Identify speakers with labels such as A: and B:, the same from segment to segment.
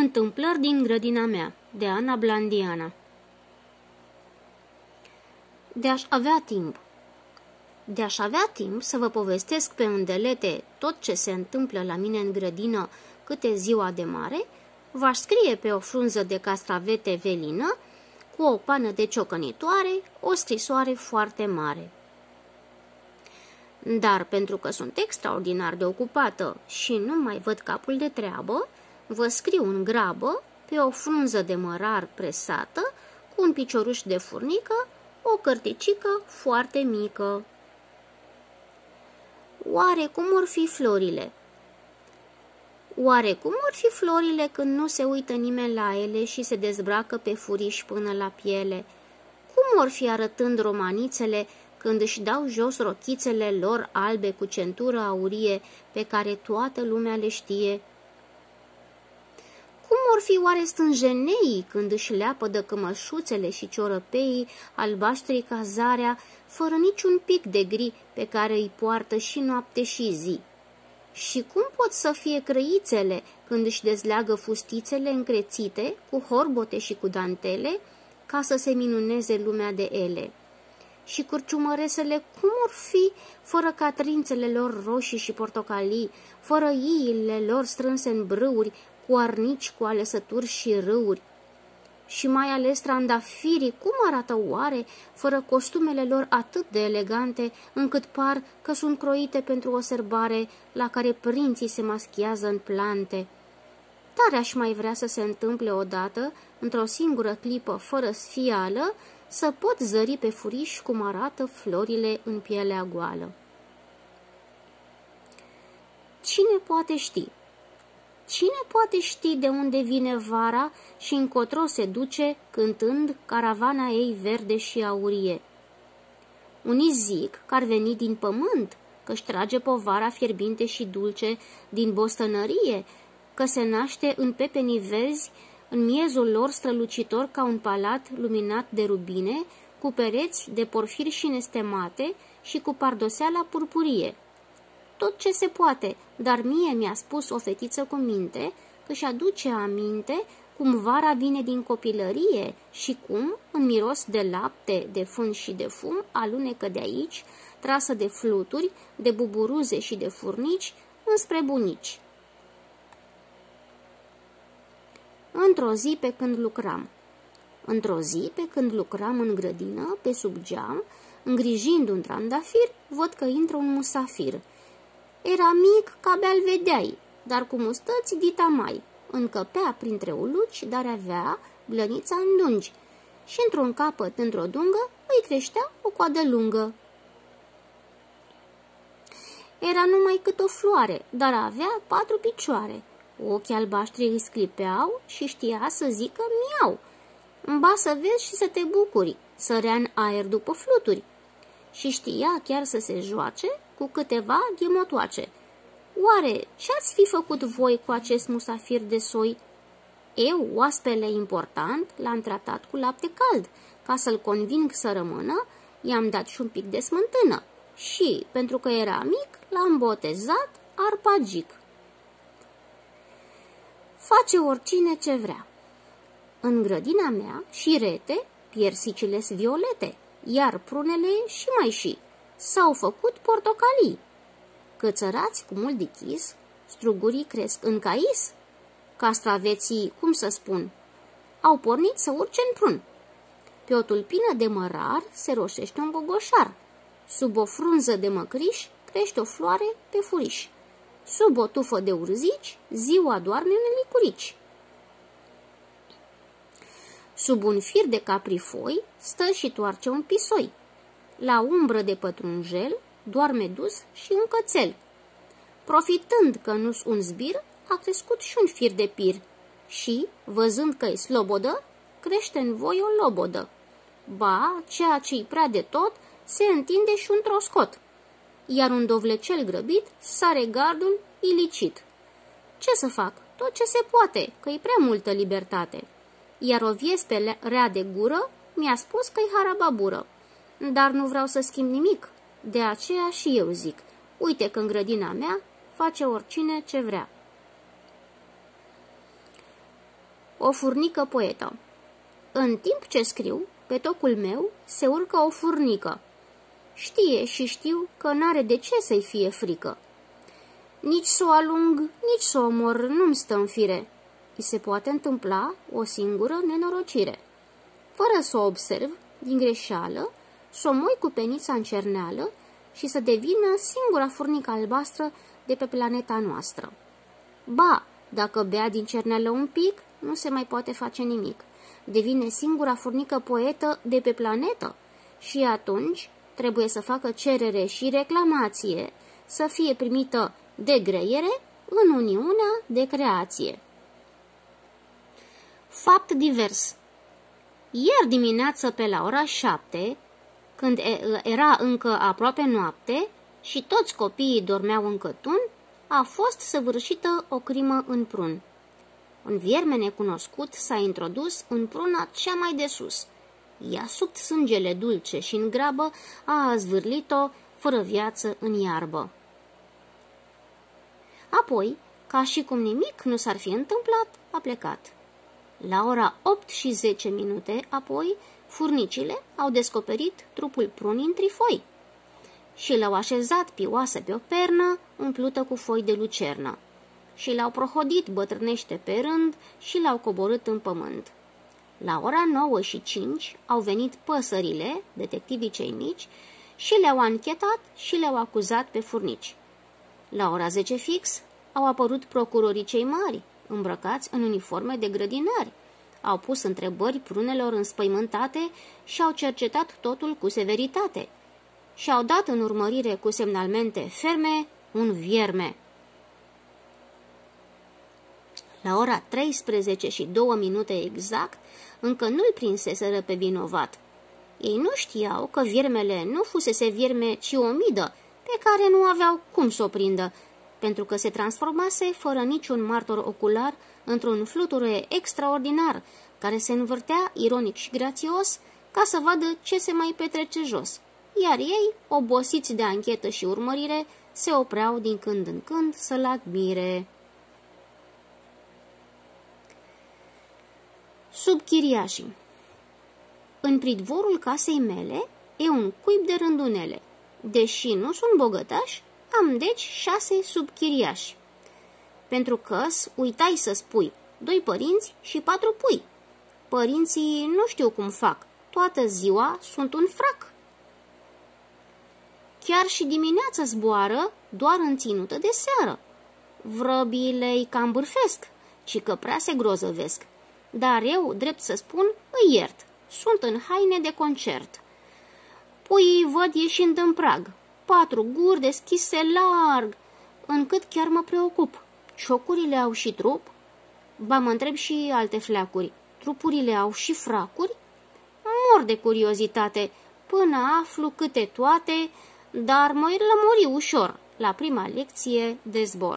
A: Întâmplări din grădina mea, de Ana Blandiana. De-aș avea timp. De-aș avea timp să vă povestesc pe îndelete tot ce se întâmplă la mine în grădină câte ziua de mare, v-aș scrie pe o frunză de castravete velină, cu o pană de ciocănitoare, o scrisoare foarte mare. Dar pentru că sunt extraordinar de ocupată și nu mai văd capul de treabă, vă scriu în grabă pe o frunză de mărar presată cu un picioruș de furnică, o cărticică foarte mică. Oare cum or fi florile? Oare cum or fi florile când nu se uită nimeni la ele și se dezbracă pe furiș până la piele? Cum or fi arătând romanițele când își dau jos rochițele lor albe cu centură aurie pe care toată lumea le știe? Cum or fi oare stânjeneii când își leapădă cămășuțele și ciorăpeii albaștri ca zarea, fără niciun pic de gri pe care îi poartă și noapte și zi? Și cum pot să fie crăițele când își dezleagă fustițele încrețite cu horbote și cu dantele, ca să se minuneze lumea de ele? Și curciumăresele cum or fi fără catrințele lor roșii și portocalii, fără iile lor strânse în brâuri, cu arnici, cu alesături și râuri? Și mai ales trandafirii, cum arată oare, fără costumele lor atât de elegante, încât par că sunt croite pentru o sărbare la care prinții se maschiază în plante? Tare aș mai vrea să se întâmple odată, într-o singură clipă, fără sfială, să pot zări pe furiș cum arată florile în pielea goală. Cine poate ști? Cine poate ști de unde vine vara și încotro se duce cântând caravana ei verde și aurie? Unii zic că ar veni din pământ, că-și trage povara fierbinte și dulce din bostănărie, că se naște în pepenii verzi, în miezul lor strălucitor ca un palat luminat de rubine, cu pereți de porfiri și nestemate și cu pardoseala purpurie. Tot ce se poate, dar mie mi-a spus o fetiță cu minte că își aduce aminte cum vara vine din copilărie și cum, în miros de lapte, de fân și de fum, alunecă de aici, trasă de fluturi, de buburuze și de furnici, înspre bunici. Într-o zi pe când lucram în grădină, pe sub geam, îngrijind un trandafir, văd că intră un musafir. Era mic, ca abia-l vedeai, dar cu mustăți dita mai, încăpea printre uluci, dar avea blănița îndungi și într-un capăt, într-o dungă, îi creștea o coadă lungă. Era numai cât o floare, dar avea 4 picioare. Ochii albaștri îi sclipeau și știa să zică miau. Ba să vezi și să te bucuri, sărea în aer după fluturi. Și știa chiar să se joace cu câteva ghemotoace. Oare ce-ați fi făcut voi cu acest musafir de soi? Eu, oaspele important, l-am tratat cu lapte cald. Ca să-l conving să rămână, i-am dat și un pic de smântână. Și, pentru că era mic, l-am botezat Arpagic. Face oricine ce vrea. În grădina mea, șirete, piersicile-s violete, iar prunele și mai și. S-au făcut portocalii. Cățărați cu mult dichis, strugurii cresc în cais. Castraveții, cum să spun, au pornit să urce în prun. Pe o tulpină de mărar se roșește un gogoșar. Sub o frunză de măcriș crește o floare pe furiș. Sub o tufă de urzici, ziua doarme în licurici. Sub un fir de caprifoi stă și toarce un pisoi. La umbră de pătrunjel doarme dus și un cățel. Profitând că nu-s un zbir, a crescut și un fir de pir și, văzând că-i slobodă, crește în voi o lobodă. Ba, ceea ce-i prea de tot, se întinde și un troscot, iar un dovlecel grăbit sare gardul ilicit. Ce să fac? Tot ce se poate, că-i prea multă libertate. Iar o viespe rea de gură mi-a spus că-i harababură. Dar nu vreau să schimb nimic, de aceea și eu zic, uite că în grădina mea face oricine ce vrea. O furnică poetă. În timp ce scriu, pe tocul meu se urcă o furnică. Știe și știu că n-are de ce să-i fie frică. Nici s-o alung, nici s-o omor nu-mi stă în fire. I se poate întâmpla o singură nenorocire. Fără să o observ, din greșeală, s-o moi cu penița în cerneală și să devină singura furnică albastră de pe planeta noastră. Ba, dacă bea din cerneală un pic, nu se mai poate face nimic. Devine singura furnică poetă de pe planetă și atunci trebuie să facă cerere și reclamație să fie primită de greiere în Uniunea de Creație. Fapt divers. Ieri dimineață pe la ora 7, când era încă aproape noapte și toți copiii dormeau în cătun, a fost săvârșită o crimă în prun. Un vierme necunoscut s-a introdus în pruna cea mai de sus. I-a subt sângele dulce și în grabă a zvârlit-o fără viață în iarbă. Apoi, ca și cum nimic nu s-ar fi întâmplat, a plecat. La ora 8:10 apoi, furnicile au descoperit trupul prunii în trifoi și l-au așezat pioasă pe o pernă umplută cu foi de lucernă și l-au prohodit bătrânește pe rând și l-au coborât în pământ. La ora 9:05 au venit păsările, detectivii cei mici, și le-au anchetat și le-au acuzat pe furnici. La ora 10 fix au apărut procurorii cei mari, îmbrăcați în uniforme de grădinari. Au pus întrebări prunelor înspăimântate și au cercetat totul cu severitate. Și au dat în urmărire cu semnalmente ferme un vierme. La ora 13:02 exact, încă nu-l prinseseră pe vinovat. Ei nu știau că viermele nu fusese vierme, ci o midă, pe care nu aveau cum să o prindă, pentru că se transformase fără niciun martor ocular într-un fluture extraordinar, care se învârtea ironic și grațios ca să vadă ce se mai petrece jos, iar ei, obosiți de anchetă și urmărire, se opreau din când în când să-l admire. Subchiriașii. În pridvorul casei mele e un cuib de rândunele. Deși nu sunt bogătaș, am deci 6 subchiriași. Pentru că-s uitai să spui 2 părinți și 4 pui. Părinții nu știu cum fac, toată ziua sunt un frac. Chiar și dimineața zboară, doar în ținută de seară. Vrăbile-i cam bârfesc, ci că prea se grozăvesc. Dar eu, drept să spun, îi iert. Sunt în haine de concert. Puii văd ieșind în prag, 4 guri deschise larg, încât chiar mă preocup. Ciocurile au și trup? Ba, mă întreb și alte fleacuri. Trupurile au și fracuri? Mor de curiozitate, până aflu câte toate, dar mă lămuri ușor la prima lecție de zbor.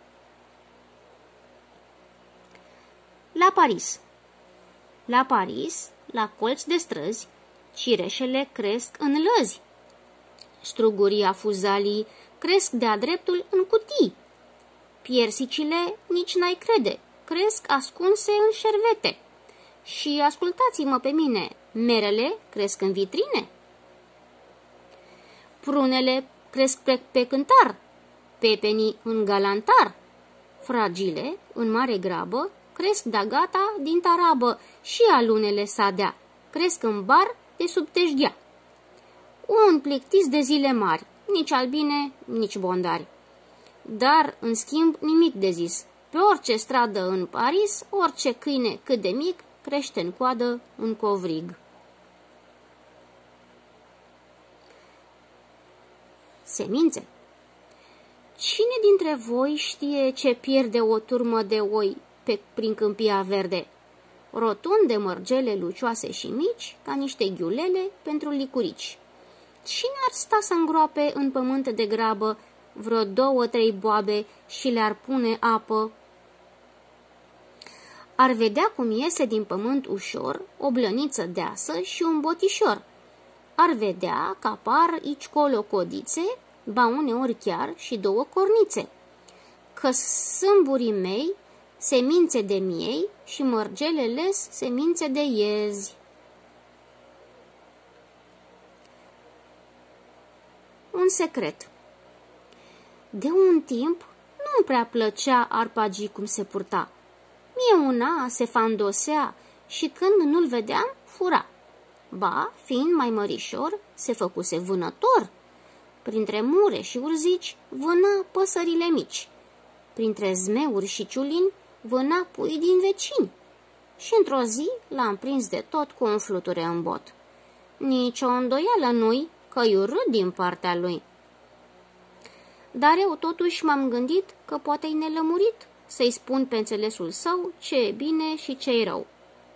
A: La Paris. La Paris, la colț de străzi, cireșele cresc în lăzi. Strugurii afuzalii cresc de-a dreptul în cutii. Piersicile nici n-ai crede, cresc ascunse în șervete. Și ascultați-mă pe mine, merele cresc în vitrine. Prunele cresc pe cântar, pepenii în galantar. Fragile, în mare grabă, cresc de-gata din tarabă și alunele sadea, cresc în bar de sub teșghea. Un plictis de zile mari, nici albine, nici bondari. Dar, în schimb, nimic de zis. Pe orice stradă în Paris, orice câine cât de mic crește în coadă un covrig. Semințe. Cine dintre voi știe ce pierde o turmă de oi prin câmpia verde? Rotunde mărgele lucioase și mici, ca niște ghiulele pentru licurici. Cine ar sta să îngroape în pământ de grabă vreo 2-3 boabe și le-ar pune apă? Ar vedea cum iese din pământ ușor o blăniță deasă și un botișor. Ar vedea că apar aici colo codițe, ba uneori chiar și 2 cornițe. Că sâmburii mei semințe de miei și mărgelele-s semințe de iezi. Un secret. De un timp nu-mi prea plăcea Arpagii cum se purta. Mie una se fandosea și când nu-l vedeam, fura. Ba, fiind mai mărișor, se făcuse vânător. Printre mure și urzici vâna păsările mici. Printre zmeuri și ciulini vâna pui din vecini. Și într-o zi l-am prins de tot cu un fluture în bot. Nici o îndoială nu-i că-i urât din partea lui. Dar eu totuși m-am gândit că poate-i nelămurit să-i spun pe înțelesul său ce e bine și ce e rău.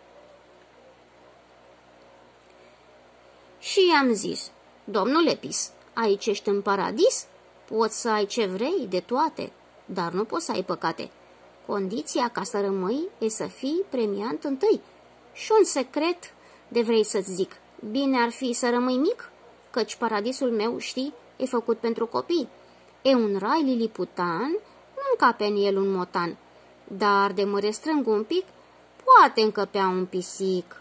A: Și i-am zis: domnule Pis, aici ești în paradis, poți să ai ce vrei de toate, dar nu poți să ai păcate. Condiția ca să rămâi e să fii premiant întâi. Și un secret de vrei să-ți zic: bine ar fi să rămâi mic, căci paradisul meu, știi, e făcut pentru copii. E un rai liliputan, nu încape în el un motan, dar de mă restrâng un pic, poate încăpea un pisic.